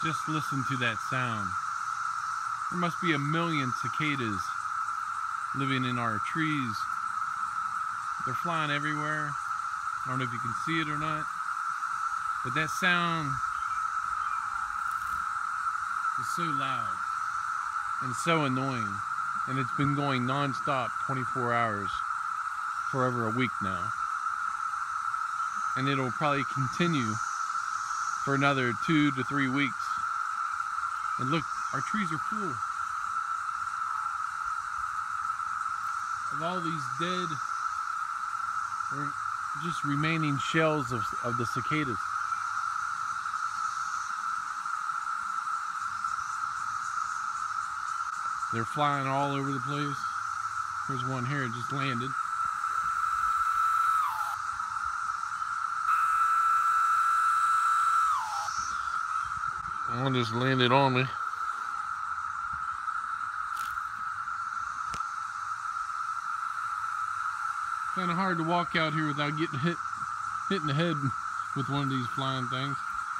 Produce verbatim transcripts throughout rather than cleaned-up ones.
Just listen to that sound. There must be a million cicadas living in our trees. They're flying everywhere. I don't know if you can see it or not, but that sound is so loud and so annoying, and it's been going non-stop twenty-four hours for over a week now, and it'll probably continue for another two to three weeks. And look, our trees are full of all these dead or just remaining shells of, of the cicadas. They're flying all over the place. There's one here, it just landed. One just landed on me. Kind of hard to walk out here without getting hit, hit in the head with one of these flying things.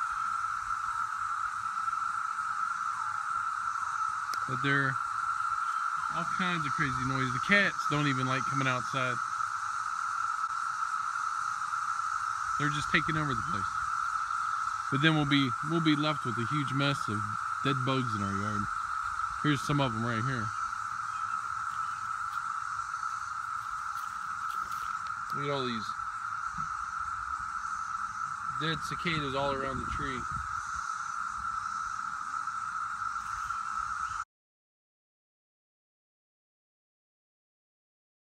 But they're all kinds of crazy noise. The cats don't even like coming outside. They're just taking over the place. But then we'll be we'll be left with a huge mess of dead bugs in our yard. Here's some of them right here. Look at all these dead cicadas all around the tree.